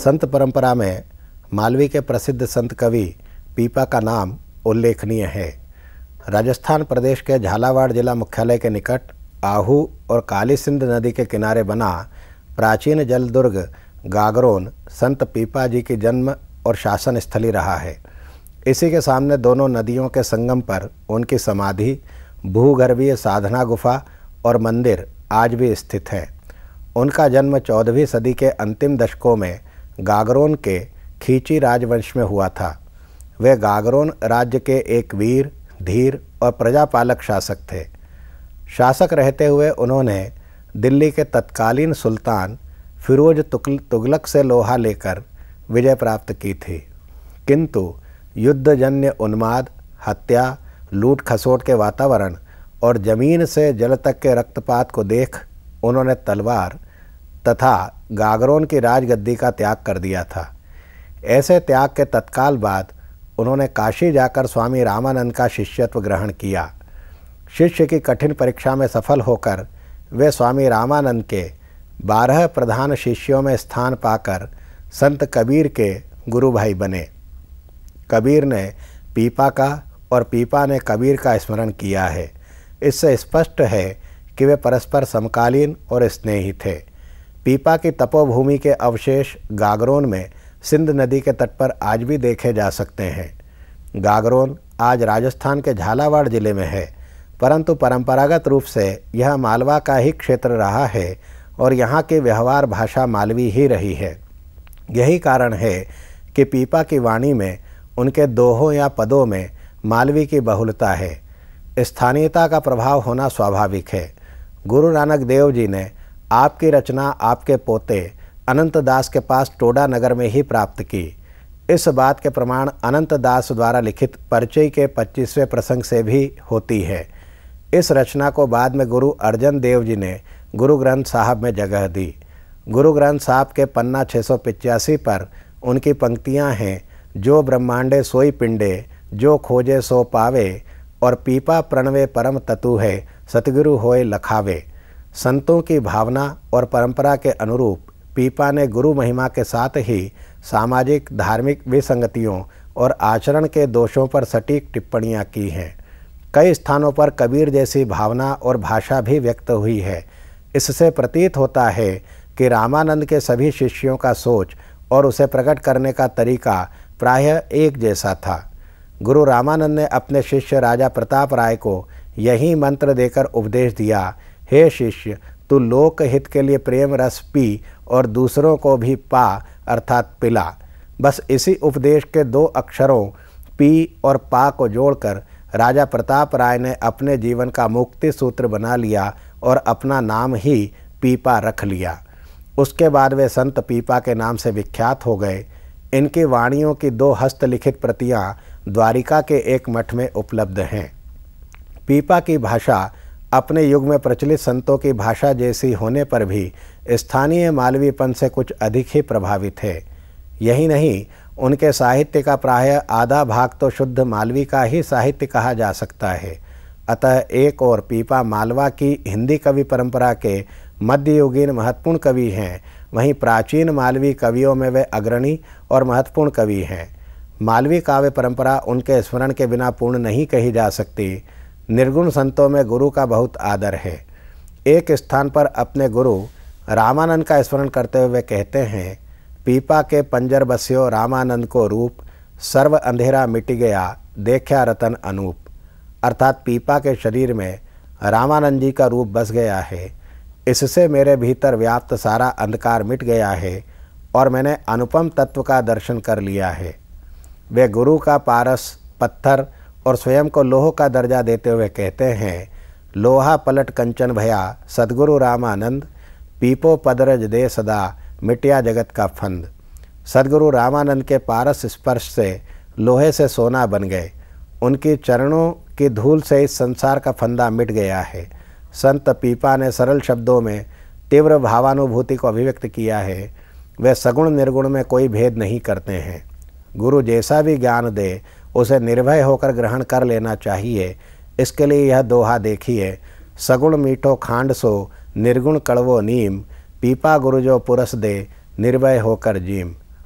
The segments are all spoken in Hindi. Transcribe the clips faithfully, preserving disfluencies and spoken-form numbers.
संत परंपरा में मालवी के प्रसिद्ध संत कवि पीपा का नाम उल्लेखनीय है। राजस्थान प्रदेश के झालावाड़ जिला मुख्यालय के निकट आहू और काली सिंध नदी के किनारे बना प्राचीन जलदुर्ग गागरोन संत पीपा जी की जन्म और शासन स्थली रहा है। इसी के सामने दोनों नदियों के संगम पर उनकी समाधि, भूगर्भीय साधना गुफा और मंदिर आज भी स्थित है। उनका जन्म चौदहवीं सदी के अंतिम दशकों में गागरोन के खींची राजवंश में हुआ था। वे गागरोन राज्य के एक वीर, धीर और प्रजापालक शासक थे। शासक रहते हुए उन्होंने दिल्ली के तत्कालीन सुल्तान फिरोज तुगलक से लोहा लेकर विजय प्राप्त की थी, किंतु युद्धजन्य उन्माद, हत्या, लूट खसोट के वातावरण और जमीन से जल तक के रक्तपात को देख उन्होंने तलवार तथा गागरोन की राजगद्दी का त्याग कर दिया था। ऐसे त्याग के तत्काल बाद उन्होंने काशी जाकर स्वामी रामानंद का शिष्यत्व ग्रहण किया। शिष्य की कठिन परीक्षा में सफल होकर वे स्वामी रामानंद के बारह प्रधान शिष्यों में स्थान पाकर संत कबीर के गुरु भाई बने। कबीर ने पीपा का और पीपा ने कबीर का स्मरण किया है। इससे स्पष्ट है कि वे परस्पर समकालीन और स्नेही थे। पीपा की तपोभूमि के अवशेष गागरोन में सिंध नदी के तट पर आज भी देखे जा सकते हैं। गागरोन आज राजस्थान के झालावाड़ जिले में है, परंतु परंपरागत रूप से यह मालवा का ही क्षेत्र रहा है और यहाँ की व्यवहार भाषा मालवी ही रही है। यही कारण है कि पीपा की वाणी में उनके दोहों या पदों में मालवी की बहुलता है। स्थानीयता का प्रभाव होना स्वाभाविक है। गुरु नानक देव जी ने आपकी रचना आपके पोते अनंत दास के पास टोडा नगर में ही प्राप्त की। इस बात के प्रमाण अनंत दास द्वारा लिखित परिचय के पच्चीसवें प्रसंग से भी होती है। इस रचना को बाद में गुरु अर्जन देव जी ने गुरु ग्रंथ साहब में जगह दी। गुरु ग्रंथ साहब के पन्ना छः सौ पिचासी पर उनकी पंक्तियां हैं, जो ब्रह्मांडे सोई पिंडे, जो खोजे सो पावे, और पीपा प्रणवे परम ततु है, सतगुरु होए लखावे। संतों की भावना और परंपरा के अनुरूप पीपा ने गुरु महिमा के साथ ही सामाजिक धार्मिक विसंगतियों और आचरण के दोषों पर सटीक टिप्पणियां की हैं। कई स्थानों पर कबीर जैसी भावना और भाषा भी व्यक्त हुई है। इससे प्रतीत होता है कि रामानंद के सभी शिष्यों का सोच और उसे प्रकट करने का तरीका प्रायः एक जैसा था। गुरु रामानंद ने अपने शिष्य राजा प्रताप राय को यही मंत्र देकर उपदेश दिया, हे शिष्य, तू लोक हित के लिए प्रेम रस पी और दूसरों को भी पा अर्थात पिला। बस इसी उपदेश के दो अक्षरों पी और पा को जोड़कर राजा प्रताप राय ने अपने जीवन का मुक्ति सूत्र बना लिया और अपना नाम ही पीपा रख लिया। उसके बाद वे संत पीपा के नाम से विख्यात हो गए। इनकी वाणियों की दो हस्तलिखित प्रतियां द्वारिका के एक मठ में उपलब्ध हैं। पीपा की भाषा अपने युग में प्रचलित संतों की भाषा जैसी होने पर भी स्थानीय मालवीपन से कुछ अधिक ही प्रभावित है। यही नहीं, उनके साहित्य का प्रायः आधा भाग तो शुद्ध मालवी का ही साहित्य कहा जा सकता है। अतः एक और पीपा मालवा की हिंदी कवि परंपरा के मध्ययुगीन महत्वपूर्ण कवि हैं, वहीं प्राचीन मालवी कवियों में वे अग्रणी और महत्वपूर्ण कवि हैं। मालवी काव्य परंपरा उनके स्मरण के बिना पूर्ण नहीं कही जा सकती। निर्गुण संतों में गुरु का बहुत आदर है। एक स्थान पर अपने गुरु रामानंद का स्मरण करते हुए कहते हैं, पीपा के पंजर बस्यो रामानंद को रूप, सर्व अंधेरा मिट गया देखा रतन अनूप। अर्थात पीपा के शरीर में रामानंद जी का रूप बस गया है। इससे मेरे भीतर व्याप्त सारा अंधकार मिट गया है और मैंने अनुपम तत्व का दर्शन कर लिया है। वे गुरु का पारस, पत्थर और स्वयं को लोह का दर्जा देते हुए कहते हैं, लोहा पलट कंचन भया सद्गुरु रामानंद, पीपो पदरज दे सदा मिटिया जगत का फंद। सद्गुरु रामानंद के पारस स्पर्श से लोहे से सोना बन गए। उनकी चरणों की धूल से इस संसार का फंदा मिट गया है। संत पीपा ने सरल शब्दों में तीव्र भावानुभूति को अभिव्यक्त किया है। वे सगुण निर्गुण में कोई भेद नहीं करते हैं। गुरु जैसा भी ज्ञान दे उसे निर्भय होकर ग्रहण कर लेना चाहिए। इसके लिए यह दोहा देखिए, सगुण मीठो खांड सो निर्गुण कड़वो नीम, पीपा गुरु जो पुरस दे निर्भय होकर जीम।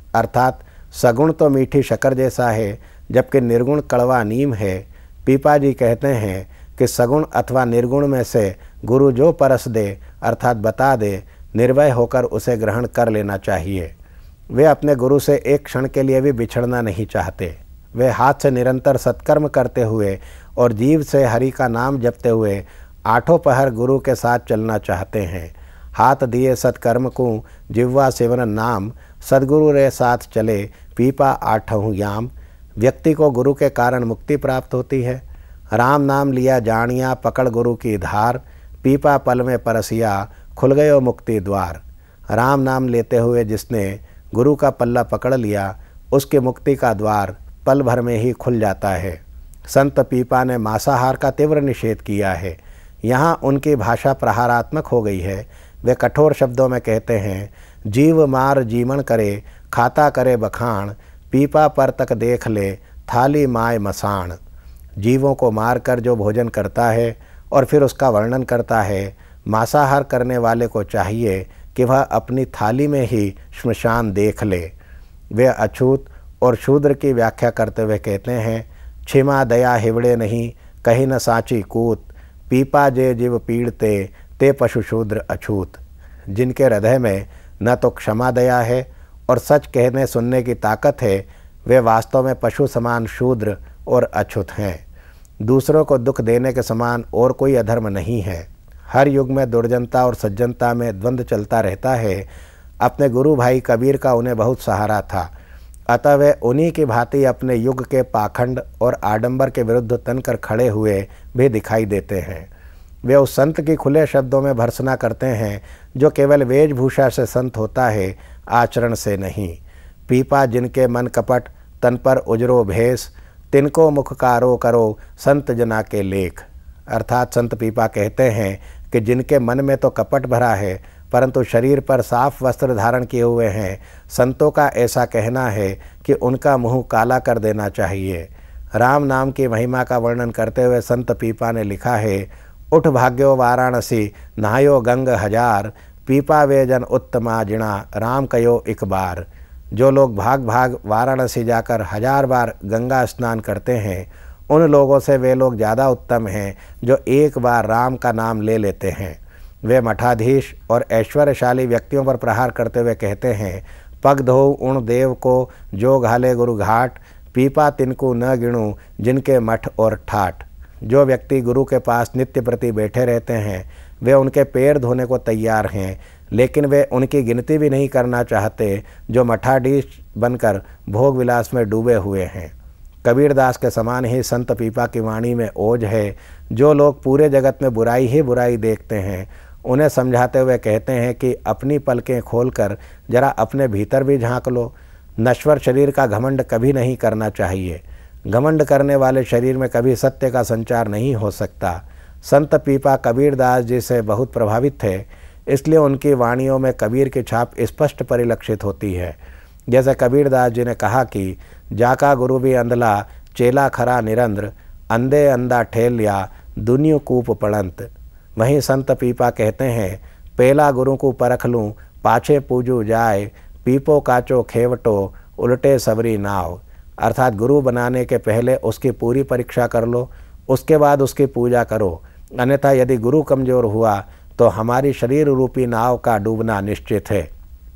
अर्थात सगुण तो मीठी शक्कर जैसा है, जबकि निर्गुण कड़वा नीम है। पीपा जी कहते हैं कि सगुण अथवा निर्गुण में से गुरु जो परस दे अर्थात बता दे, निर्भय होकर उसे ग्रहण कर लेना चाहिए। वे अपने गुरु से एक क्षण के लिए भी बिछड़ना नहीं चाहते। वे हाथ से निरंतर सत्कर्म करते हुए और जीव से हरि का नाम जपते हुए आठों पहर गुरु के साथ चलना चाहते हैं। हाथ दिए सत्कर्म को जिह्वा सेवन नाम, सद्गुरु रे साथ चले पीपा आठहूँ याम। व्यक्ति को गुरु के कारण मुक्ति प्राप्त होती है। राम नाम लिया जानिया पकड़ गुरु की धार, पीपा पल में परसिया खुल गयो मुक्ति द्वार। राम नाम लेते हुए जिसने गुरु का पल्ला पकड़ लिया, उसकी मुक्ति का द्वार पल भर में ही खुल जाता है। संत पीपा ने मांसाहार का तीव्र निषेध किया है। यहाँ उनकी भाषा प्रहारात्मक हो गई है। वे कठोर शब्दों में कहते हैं, जीव मार जीवन करे खाता करे बखान, पीपा पर तक देख ले थाली माय मसान। जीवों को मारकर जो भोजन करता है और फिर उसका वर्णन करता है, मांसाहार करने वाले को चाहिए कि वह अपनी थाली में ही श्मशान देख ले। वे अछूत और शूद्र की व्याख्या करते हुए कहते हैं, क्षमा दया हिवड़े नहीं कहीं न साची कूत, पीपा जे जीव पीड़ते ते पशु शूद्र अछूत। जिनके हृदय में न तो क्षमा दया है और सच कहने सुनने की ताकत है, वे वास्तव में पशु समान शूद्र और अछूत हैं। दूसरों को दुख देने के समान और कोई अधर्म नहीं है। हर युग में दुर्जनता और सज्जनता में द्वंद्व चलता रहता है। अपने गुरु भाई कबीर का उन्हें बहुत सहारा था, अतः वे उन्हीं की भांति अपने युग के पाखंड और आडंबर के विरुद्ध तनकर खड़े हुए भी दिखाई देते हैं। वे उस संत की खुले शब्दों में भर्त्सना करते हैं जो केवल वेशभूषा से संत होता है, आचरण से नहीं। पीपा जिनके मन कपट तन पर उजरो भेष, तिनको मुखकारो करो संत जना के लेख। अर्थात संत पीपा कहते हैं कि जिनके मन में तो कपट भरा है परंतु शरीर पर साफ वस्त्र धारण किए हुए हैं, संतों का ऐसा कहना है कि उनका मुंह काला कर देना चाहिए। राम नाम की महिमा का वर्णन करते हुए संत पीपा ने लिखा है, उठ भाग्यो वाराणसी नहायो गंग हजार, पीपा वे जन उत्तमा जिणा राम कयो एक बार। जो लोग भाग भाग वाराणसी जाकर हजार बार गंगा स्नान करते हैं, उन लोगों से वे लोग ज़्यादा उत्तम हैं जो एक बार राम का नाम ले लेते हैं। वे मठाधीश और ऐश्वर्यशाली व्यक्तियों पर प्रहार करते हुए कहते हैं, पग धो उण देव को जो घाले गुरु घाट, पीपा तिनको न गिणु जिनके मठ और ठाठ। जो व्यक्ति गुरु के पास नित्य प्रति बैठे रहते हैं, वे उनके पैर धोने को तैयार हैं, लेकिन वे उनकी गिनती भी नहीं करना चाहते जो मठाधीश बनकर भोग विलास में डूबे हुए हैं। कबीरदास के समान ही संत पीपा की वाणी में ओज है। जो लोग पूरे जगत में बुराई ही बुराई देखते हैं, उन्हें समझाते हुए कहते हैं कि अपनी पलकें खोलकर जरा अपने भीतर भी झांक लो। नश्वर शरीर का घमंड कभी नहीं करना चाहिए। घमंड करने वाले शरीर में कभी सत्य का संचार नहीं हो सकता। संत पीपा कबीरदास जी से बहुत प्रभावित थे, इसलिए उनकी वाणियों में कबीर की छाप स्पष्ट परिलक्षित होती है। जैसे कबीरदास जी ने कहा कि जाका गुरु भी अंधला चेला खरा निरंद्र, अंधे अंधा ठेलिया दुनियो कूप पड़ंत। वहीं संत पीपा कहते हैं, पहला गुरु को परख लूँ पाछे पूजू जाए, पीपो काचो खेवटो उल्टे सबरी नाव। अर्थात गुरु बनाने के पहले उसकी पूरी परीक्षा कर लो, उसके बाद उसकी पूजा करो, अन्यथा यदि गुरु कमज़ोर हुआ तो हमारी शरीर रूपी नाव का डूबना निश्चित है।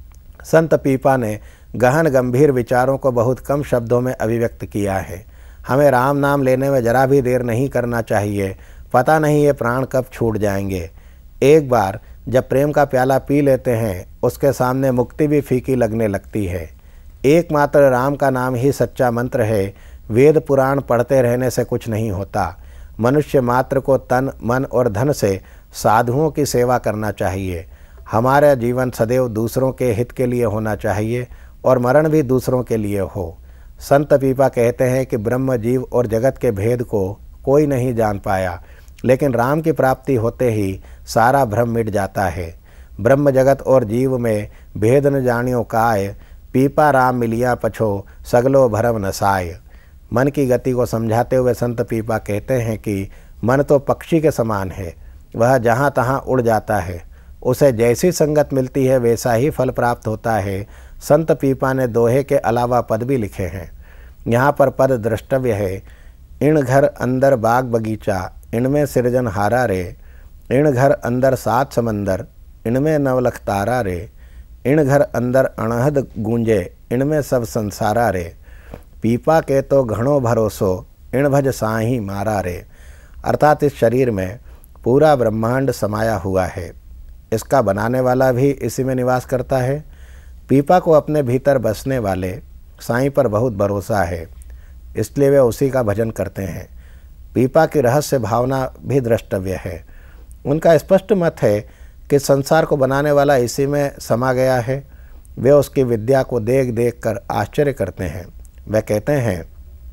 संत पीपा ने गहन गंभीर विचारों को बहुत कम शब्दों में अभिव्यक्त किया है। हमें राम नाम लेने में जरा भी देर नहीं करना चाहिए, पता नहीं ये प्राण कब छूट जाएंगे। एक बार जब प्रेम का प्याला पी लेते हैं, उसके सामने मुक्ति भी फीकी लगने लगती है। एकमात्र राम का नाम ही सच्चा मंत्र है। वेद पुराण पढ़ते रहने से कुछ नहीं होता। मनुष्य मात्र को तन मन और धन से साधुओं की सेवा करना चाहिए। हमारा जीवन सदैव दूसरों के हित के लिए होना चाहिए और मरण भी दूसरों के लिए हो। संत पीपा कहते हैं कि ब्रह्म जीव और जगत के भेद को कोई नहीं जान पाया, लेकिन राम की प्राप्ति होते ही सारा भ्रम मिट जाता है। ब्रह्म जगत और जीव में भेद न जानियो काय, पीपा राम मिलिया पछो सगलो भरम नसाय। मन की गति को समझाते हुए संत पीपा कहते हैं कि मन तो पक्षी के समान है, वह जहाँ तहाँ उड़ जाता है। उसे जैसी संगत मिलती है वैसा ही फल प्राप्त होता है। संत पीपा ने दोहे के अलावा पद भी लिखे हैं। यहाँ पर पद द्रष्टव्य है। इण घर अंदर बाग बगीचा, इनमें सृजन हारा रे। इण घर अंदर सात समंदर, इनमें नवलख तारा रे। इण घर अंदर अणहद गूंजे, इनमें सब संसारा रे। पीपा के तो घणो भरोसो, इण भज साही मारा रे। अर्थात इस शरीर में पूरा ब्रह्मांड समाया हुआ है। इसका बनाने वाला भी इसी में निवास करता है। पीपा को अपने भीतर बसने वाले साईं पर बहुत भरोसा है, इसलिए वे उसी का भजन करते हैं। पीपा की रहस्य भावना भी द्रष्टव्य है। उनका स्पष्ट मत है कि संसार को बनाने वाला इसी में समा गया है। वे उसकी विद्या को देख देख कर आश्चर्य करते हैं। वे कहते हैं,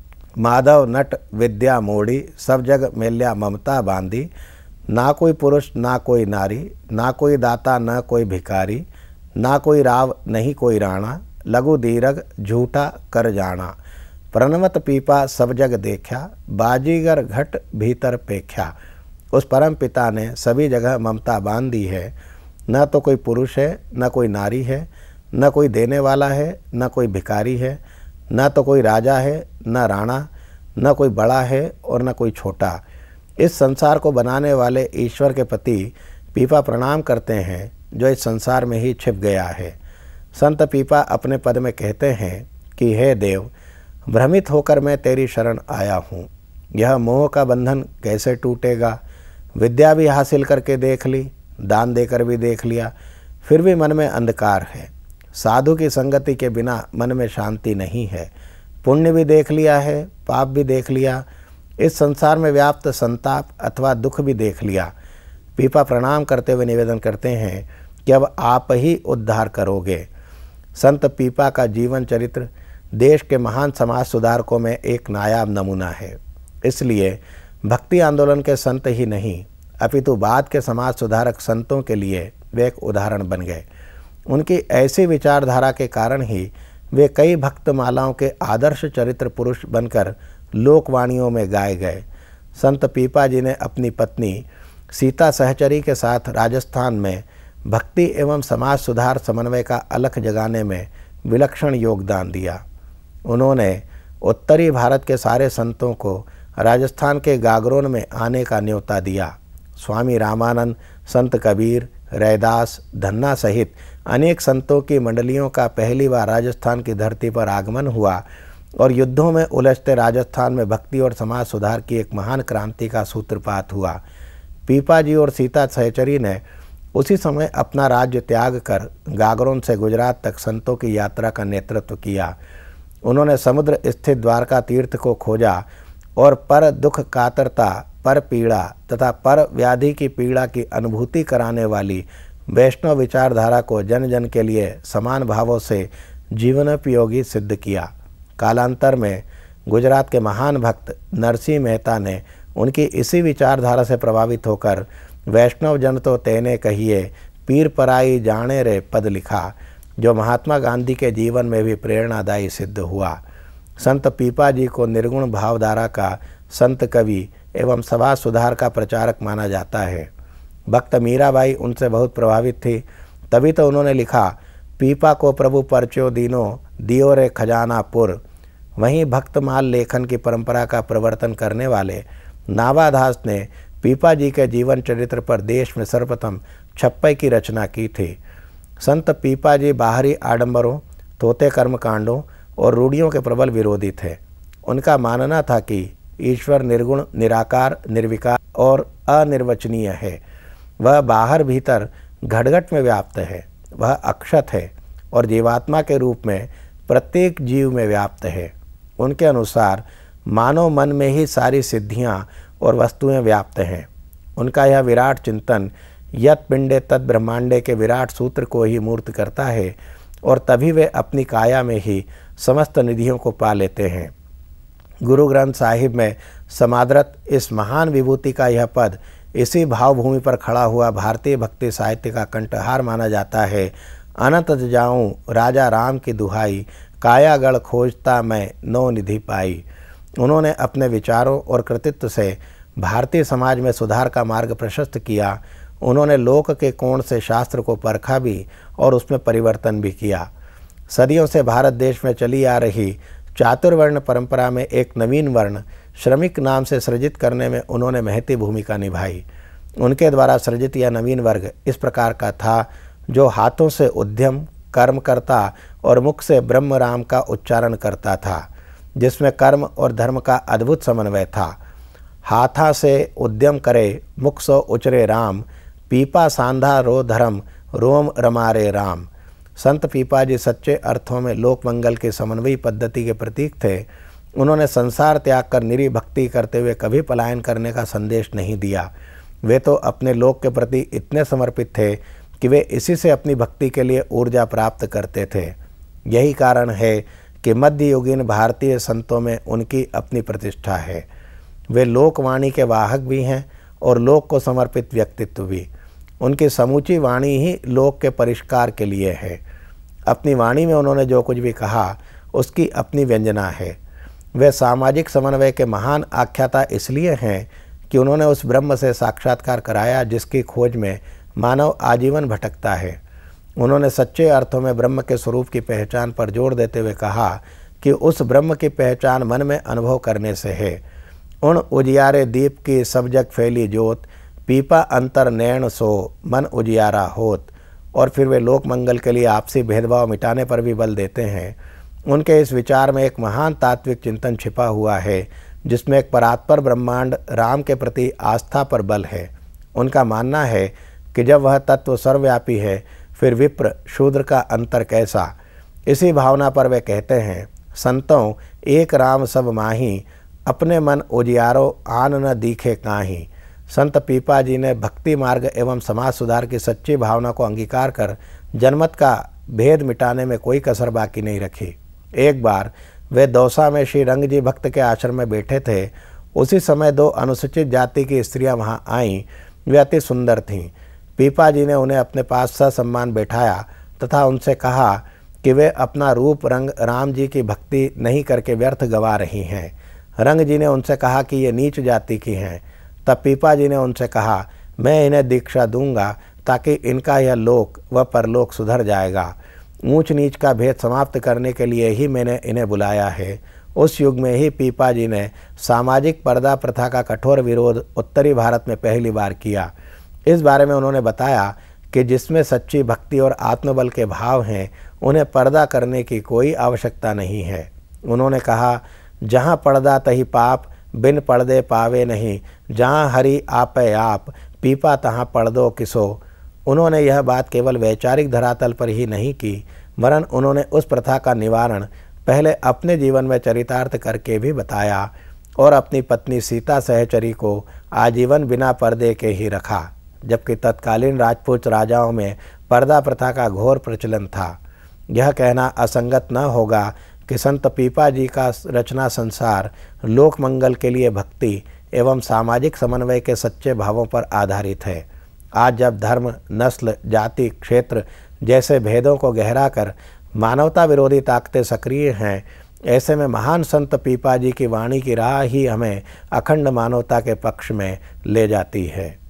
माधव नट विद्या मोड़ी, सब जग मेल्या ममता बांधी। ना कोई पुरुष ना कोई नारी, ना कोई दाता न कोई भिखारी। ना कोई राव नहीं कोई राणा, लघु दीर्घ झूठा कर जाना। प्रणमत पीपा सब जग देखा, बाजीगर घट भीतर पेख्या। उस परम पिता ने सभी जगह ममता बांध दी है। न तो कोई पुरुष है, न कोई नारी है, न कोई देने वाला है, न कोई भिखारी है, न तो कोई राजा है, न राणा, न कोई बड़ा है और न कोई छोटा। इस संसार को बनाने वाले ईश्वर के प्रति पीपा प्रणाम करते हैं, जो इस संसार में ही छिप गया है। संत पीपा अपने पद में कहते हैं कि हे देव, भ्रमित होकर मैं तेरी शरण आया हूँ। यह मोह का बंधन कैसे टूटेगा। विद्या भी हासिल करके देख ली, दान देकर भी देख लिया, फिर भी मन में अंधकार है। साधु की संगति के बिना मन में शांति नहीं है। पुण्य भी देख लिया है, पाप भी देख लिया, इस संसार में व्याप्त संताप अथवा दुख भी देख लिया। पीपा प्रणाम करते हुए निवेदन करते हैं कि अब आप ही उद्धार करोगे। संत पीपा का जीवन चरित्र देश के महान समाज सुधारकों में एक नायाब नमूना है। इसलिए भक्ति आंदोलन के संत ही नहीं, अपितु बाद के समाज सुधारक संतों के लिए वे एक उदाहरण बन गए। उनकी ऐसी विचारधारा के कारण ही वे कई भक्त मालाओं के आदर्श चरित्र पुरुष बनकर लोकवाणियों में गाए गए। संत पीपा जी ने अपनी पत्नी सीता सहचरी के साथ राजस्थान में भक्ति एवं समाज सुधार समन्वय का अलख जगाने में विलक्षण योगदान दिया। उन्होंने उत्तरी भारत के सारे संतों को राजस्थान के गागरोन में आने का न्योता दिया। स्वामी रामानंद, संत कबीर, रैदास, धन्ना सहित अनेक संतों की मंडलियों का पहली बार राजस्थान की धरती पर आगमन हुआ और युद्धों में उलझते राजस्थान में भक्ति और समाज सुधार की एक महान क्रांति का सूत्रपात हुआ। पीपा जी और सीता सहचरी ने उसी समय अपना राज्य त्याग कर गागरोन से गुजरात तक संतों की यात्रा का नेतृत्व किया। उन्होंने समुद्र स्थित द्वारका तीर्थ को खोजा और पर दुख कातरता, पर पीड़ा तथा पर व्याधि की पीड़ा की अनुभूति कराने वाली वैष्णव विचारधारा को जन जन के लिए समान भावों से जीवनोपयोगी सिद्ध किया। कालांतर में गुजरात के महान भक्त नरसिंह मेहता ने उनकी इसी विचारधारा से प्रभावित होकर वैष्णव जन तो तेने कहिए, पीर पराई जाने रे पद लिखा, जो महात्मा गांधी के जीवन में भी प्रेरणादायी सिद्ध हुआ। संत पीपा जी को निर्गुण भावधारा का संत कवि एवं समाज सुधार का प्रचारक माना जाता है। भक्त मीराबाई उनसे बहुत प्रभावित थी, तभी तो उन्होंने लिखा, पीपा को प्रभु परचो दीनो, दियो रे खजाना पुर। वहीं भक्तमाल लेखन की परंपरा का प्रवर्तन करने वाले नावादास ने पीपा जी के जीवन चरित्र पर देश में सर्वप्रथम छप्पई की रचना की थी। संत पीपा जी बाहरी आडंबरों, तोते कर्मकांडों और रूढ़ियों के प्रबल विरोधी थे। उनका मानना था कि ईश्वर निर्गुण, निराकार, निर्विकार और अनिर्वचनीय है। वह बाहर भीतर घटघट में व्याप्त है। वह अक्षत है और जीवात्मा के रूप में प्रत्येक जीव में व्याप्त है। उनके अनुसार मानव मन में ही सारी सिद्धियां और वस्तुएं व्याप्त हैं। उनका यह विराट चिंतन यत पिंडे तत् ब्रह्मांडे के विराट सूत्र को ही मूर्त करता है और तभी वे अपनी काया में ही समस्त निधियों को पा लेते हैं। गुरु ग्रंथ साहिब में समादृत इस महान विभूति का यह पद इसी भावभूमि पर खड़ा हुआ भारतीय भक्ति साहित्य का कंठहार माना जाता है। अनंत जाऊं राजा राम की दुहाई, कायागढ़ खोजता मैं नो निधि पाई। उन्होंने अपने विचारों और कृतित्व से भारतीय समाज में सुधार का मार्ग प्रशस्त किया। उन्होंने लोक के कोण से शास्त्र को परखा भी और उसमें परिवर्तन भी किया। सदियों से भारत देश में चली आ रही चातुर्वर्ण परंपरा में एक नवीन वर्ण श्रमिक नाम से सृजित करने में उन्होंने महती भूमिका निभाई। उनके द्वारा सृजित यह नवीन वर्ग इस प्रकार का था, जो हाथों से उद्यम कर्म करता और मुख से ब्रह्म राम का उच्चारण करता था, जिसमें कर्म और धर्म का अद्भुत समन्वय था। हाथा से उद्यम करे, मुख सो उचरे राम, पीपा सांधा रो धर्म, रोम रमारे राम। संत पीपा जी सच्चे अर्थों में लोक मंगल की समन्वयी पद्धति के प्रतीक थे। उन्होंने संसार त्याग कर निरी भक्ति करते हुए कभी पलायन करने का संदेश नहीं दिया। वे तो अपने लोक के प्रति इतने समर्पित थे कि वे इसी से अपनी भक्ति के लिए ऊर्जा प्राप्त करते थे। यही कारण है कि मध्ययुगीन भारतीय संतों में उनकी अपनी प्रतिष्ठा है। वे लोकवाणी के वाहक भी हैं और लोक को समर्पित व्यक्तित्व भी। उनकी समूची वाणी ही लोक के परिष्कार के लिए है। अपनी वाणी में उन्होंने जो कुछ भी कहा उसकी अपनी व्यंजना है। वे सामाजिक समन्वय के महान आख्याता इसलिए हैं कि उन्होंने उस ब्रह्म से साक्षात्कार कराया जिसकी खोज में मानव आजीवन भटकता है। उन्होंने सच्चे अर्थों में ब्रह्म के स्वरूप की पहचान पर जोर देते हुए कहा कि उस ब्रह्म की पहचान मन में अनुभव करने से है। उन उजियारे दीप की सब जग फैली जोत, पीपा अंतर नैण सो मन उजियारा होत। और फिर वे लोक मंगल के लिए आपसी भेदभाव मिटाने पर भी बल देते हैं। उनके इस विचार में एक महान तात्विक चिंतन छिपा हुआ है, जिसमें एक परात्पर ब्रह्मांड राम के प्रति आस्था पर बल है। उनका मानना है कि जब वह तत्व सर्वव्यापी है, फिर विप्र शूद्र का अंतर कैसा। इसी भावना पर वे कहते हैं, संतों एक राम सब माही, अपने मन उजियारो आन न दिखे काहीं। संत पीपा जी ने भक्ति मार्ग एवं समाज सुधार की सच्ची भावना को अंगीकार कर जनमत का भेद मिटाने में कोई कसर बाकी नहीं रखी। एक बार वे दौसा में श्री रंग जी भक्त के आश्रम में बैठे थे। उसी समय दो अनुसूचित जाति की स्त्रियां वहां आईं। वे अति सुंदर थीं। पीपा जी ने उन्हें अपने पास ससम्मान बैठाया तथा उनसे कहा कि वे अपना रूप रंग राम जी की भक्ति नहीं करके व्यर्थ गवा रही हैं। रंग जी ने उनसे कहा कि ये नीच जाति की हैं। तब पीपा जी ने उनसे कहा, मैं इन्हें दीक्षा दूंगा ताकि इनका यह लोक व परलोक सुधर जाएगा। ऊंच नीच का भेद समाप्त करने के लिए ही मैंने इन्हें बुलाया है। उस युग में ही पीपा जी ने सामाजिक पर्दा प्रथा का कठोर विरोध उत्तरी भारत में पहली बार किया। इस बारे में उन्होंने बताया कि जिसमें सच्ची भक्ति और आत्मबल के भाव हैं, उन्हें पर्दा करने की कोई आवश्यकता नहीं है। उन्होंने कहा, जहाँ पर्दा तही पाप, बिन पर्दे पावे नहीं, जहाँ हरि आपे आप, पीपा तहाँ पर्दो किसो। उन्होंने यह बात केवल वैचारिक धरातल पर ही नहीं की, वरन उन्होंने उस प्रथा का निवारण पहले अपने जीवन में चरितार्थ करके भी बताया और अपनी पत्नी सीता सहचरी को आजीवन बिना पर्दे के ही रखा, जबकि तत्कालीन राजपूत राजाओं में पर्दा प्रथा का घोर प्रचलन था। यह कहना असंगत न होगा कि संत पीपा जी का रचना संसार लोक मंगल के लिए भक्ति एवं सामाजिक समन्वय के सच्चे भावों पर आधारित है। आज जब धर्म, नस्ल, जाति, क्षेत्र जैसे भेदों को गहरा कर मानवता विरोधी ताकतें सक्रिय हैं, ऐसे में महान संत पीपा जी की वाणी की राह ही हमें अखंड मानवता के पक्ष में ले जाती है।